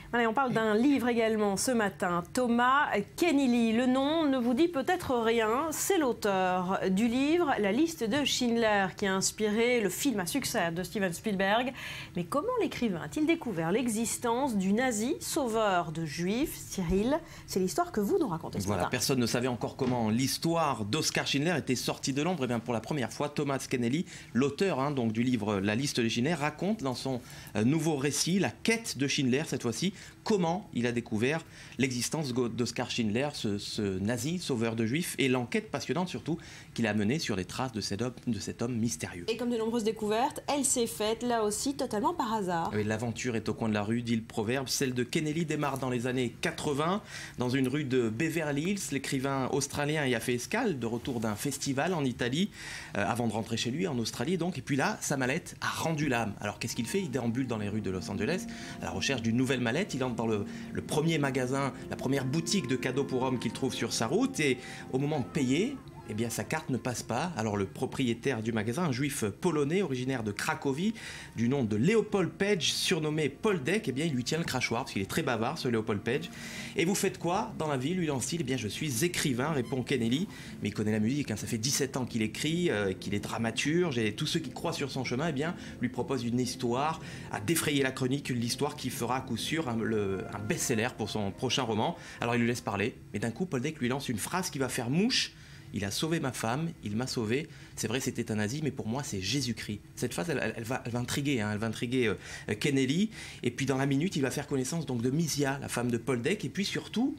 Allez, on parle d'un livre également ce matin, Thomas Keneally. Le nom ne vous dit peut-être rien, c'est l'auteur du livre La liste de Schindler qui a inspiré le film à succès de Steven Spielberg. Mais comment l'écrivain a-t-il découvert l'existence du nazi sauveur de juifs? Cyril, c'est l'histoire que vous nous racontez ce matin. Personne ne savait encore comment l'histoire d'Oskar Schindler était sortie de l'ombre. Et bien pour la première fois, Thomas Keneally, l'auteur donc du livre La liste de Schindler, raconte dans son nouveau récit la quête de Schindler cette fois-ci. Comment il a découvert l'existence d'Oskar Schindler, ce nazi sauveur de juifs, et l'enquête passionnante surtout qu'il a menée sur les traces de cet homme mystérieux. Et comme de nombreuses découvertes, elle s'est faite là aussi totalement par hasard. Oui, l'aventure est au coin de la rue, dit le proverbe. Celle de Keneally démarre dans les années 80, dans une rue de Beverly Hills. L'écrivain australien y a fait escale, de retour d'un festival en Italie, avant de rentrer chez lui en Australie donc. Et puis là, sa mallette a rendu l'âme. Alors qu'est-ce qu'il fait? Il déambule dans les rues de Los Angeles à la recherche d'une nouvelle mallette. Il entre dans le premier magasin, la première boutique de cadeaux pour hommes qu'il trouve sur sa route, et au moment de payer, eh bien, sa carte ne passe pas. Alors le propriétaire du magasin, un juif polonais originaire de Cracovie, du nom de Leopold Page, surnommé Poldek, eh bien, il lui tient le crachoir parce qu'il est très bavard, ce Leopold Page. Et vous faites quoi dans la vie? Lui lance-t-il. Eh bien, je suis écrivain, répond Keneally. Mais il connaît la musique, hein. Ça fait 17 ans qu'il écrit, qu'il est dramaturge, et tous ceux qui croient sur son chemin, eh bien, lui proposent une histoire à défrayer la chronique, l'histoire qui fera à coup sûr un best-seller pour son prochain roman. Alors il lui laisse parler, mais d'un coup, Poldek lui lance une phrase qui va faire mouche. Il a sauvé ma femme, il m'a sauvé. C'est vrai, c'était un nazi, mais pour moi, c'est Jésus-Christ. Cette phrase, elle va intriguer, hein, elle va intriguer Keneally. Et puis, dans la minute, il va faire connaissance donc de Misia, la femme de Poldek, et puis surtout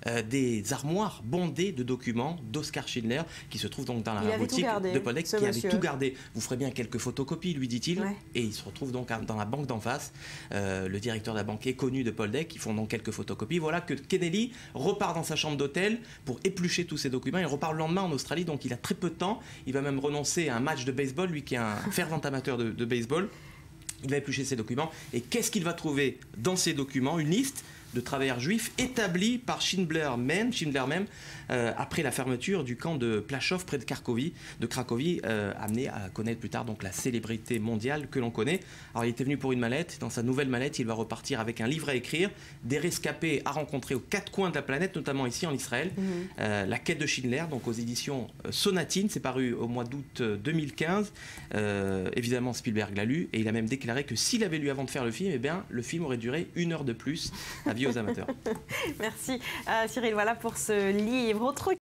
des armoires bondées de documents d'Oskar Schindler qui se trouvent donc dans la boutique de Poldek, qui avait tout gardé. Vous ferez bien quelques photocopies, lui dit-il. Ouais. Et il se retrouve donc dans la banque d'en face. Le directeur de la banque est connu de Poldek. Ils font donc quelques photocopies. Voilà que Keneally repart dans sa chambre d'hôtel pour éplucher tous ces documents. Il repart le lendemain en Australie, donc il a très peu de temps. Il va même renoncer à un match de baseball, lui qui est un fervent amateur de baseball. Il va éplucher ces documents. Et qu'est-ce qu'il va trouver dans ces documents? Une liste de travailleurs juifs établis par Schindler même, après la fermeture du camp de Plaszow près de Cracovie, amené à connaître plus tard donc la célébrité mondiale que l'on connaît. Alors il était venu pour une mallette. Dans sa nouvelle mallette, il va repartir avec un livre à écrire, des rescapés à rencontrer aux quatre coins de la planète, notamment ici en Israël. La quête de Schindler, donc aux éditions Sonatine, c'est paru au mois d'août 2015. Évidemment, Spielberg l'a lu, et il a même déclaré que s'il avait lu avant de faire le film, eh bien, le film aurait duré 1 heure de plus. Avis aux amateurs. Merci Cyril, voilà pour ce livre. Autre